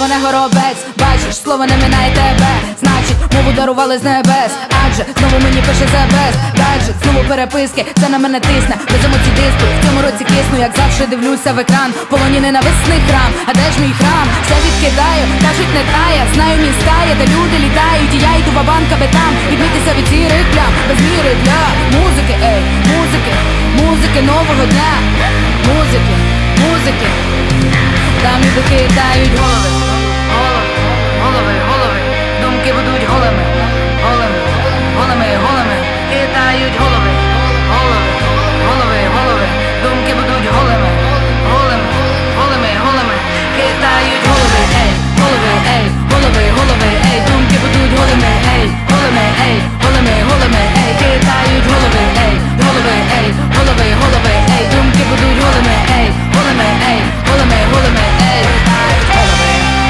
слово не горобець. Бачиш, слово не минає тебе, значить, мову дарували з небес. Адже знову мені пише the best. Гаджет, знову переписки, це на мене тисне. Без емоцій диспут, в цьому році кисну, як завжди дивлюся в екран. Полоні ненависний храм, а де ж мій храм? Все відкидаю, кажуть не тая. Знаю міста, є, де люди літають. І я йду ва-банк, аби там відмітися від сірих плям. Без міри для музики, ей, музики, музики нового дня. Музики, музики. Там люди кидають голови, голови, голови, голови. Думки будуть голими, голими, голими, голими. Кидають голови, голови, голови, голови. Думки будуть голими, голими, голими, голими. Кидають голови, ей, голови, ей, голови, голови, ей. Думки будуть голими, ей, голими, ей, голими, голими, ей. Кидають голови, ей, голови, ей, голови, голови, ей. Думки будуть голими, ей, голими, ей, голими, голими, ей. Голови.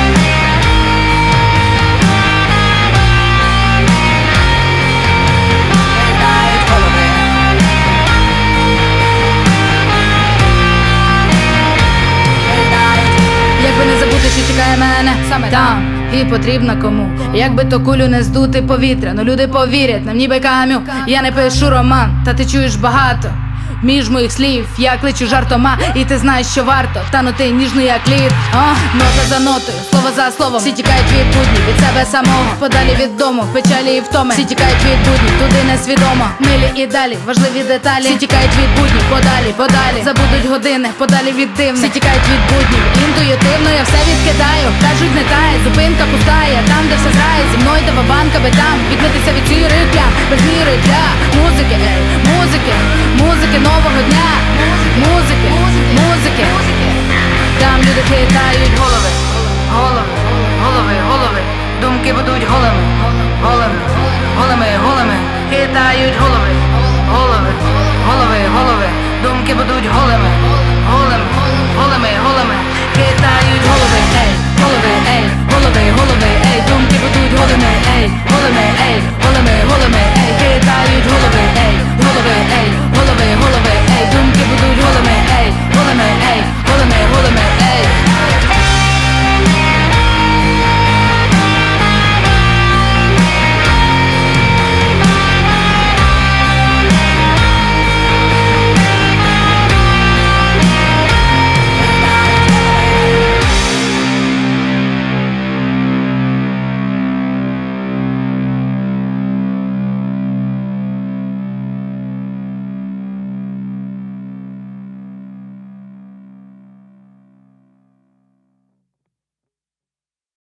Якби не забути, що чекає мене саме там і потрібно кому. Якби то кулю не здути повітря, но люди повірять нам ніби Кам'ю. Я не пишу роман, та ти чуєш багато між моїх слів, я кличу жартома, і ти знаєш, що варто танути ніжно, як лід. Нота за нотою, слово за словом. Всі тікають від буднів, від себе самого, подалі від дому, печалі і втоми. Всі тікають від буднів, туди несвідомо. Милі і далі, важливі деталі. Всі тікають від буднів, подалі, подалі. Забудуть години, подалі від дивних. Всі тікають від буднів, інтуїтивно я все відкидаю. Кажуть, не тає, зупинка пустає. Там, де все зграє, зі мною та ва-банк, аби там відмитися від сірих плям. Без міри для музики, ей, музики, музики нового дня. Музики, музики. Там люди хитають голови, голови, голови, голови. Думки будуть голими, голими, голими, голими. Хитають голови, голови, голови, голови. Думки будуть голими.